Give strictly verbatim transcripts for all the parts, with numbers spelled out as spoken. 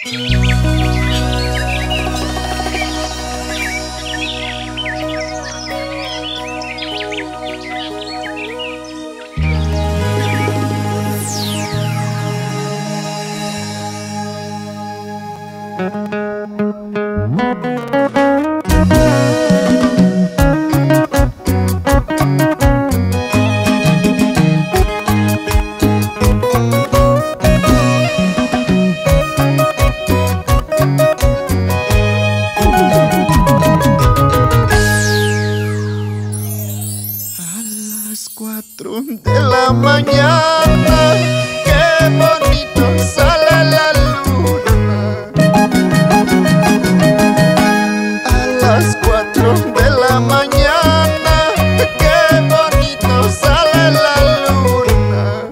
Cuatro de la mañana, qué bonito sale la luna. A las cuatro de la mañana, qué bonito sale la luna.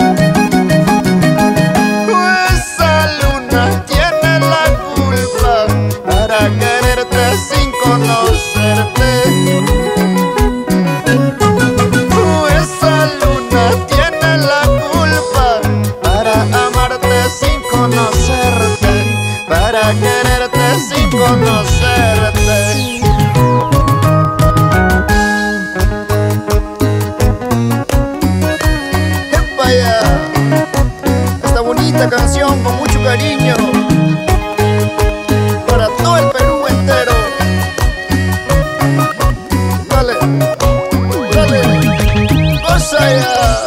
Esa luna tiene la culpa para quererte sin conocerte. Para quererte sin conocerte. ¡Vaya! Esta bonita canción con mucho cariño para todo el Perú entero. Dale, dale, goza ya.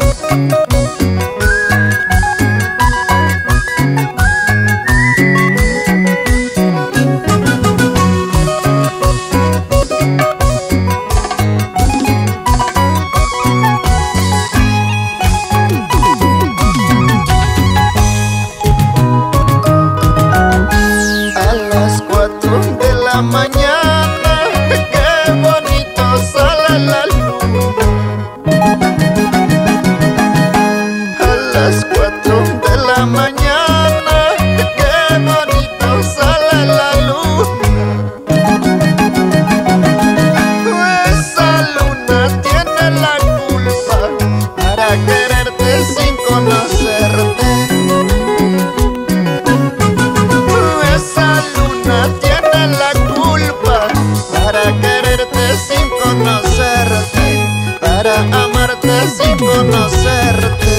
Mañana, qué bonito sale la luna. A las cuatro de la mañana, qué bonito sale la luna. Esa luna tiene la culpa para quererte sin conocerte. Esa luna tiene la para quererte sin conocerte, para amarte sin conocerte.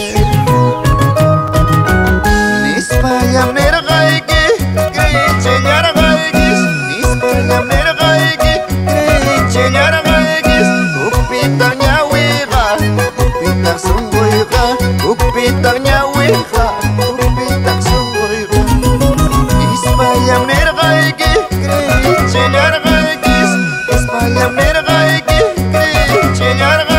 Nispayamner gaiki, gricheñar gaikis. Nispayamner gaiki, gricheñar gaikis. Upita ñawiga, upita sunguiga, upita ñawiga, upita sunguiga. Nispayamner gaiki, gricheñar gaikis. Nispayamner gaiki, gricheñar gaikis.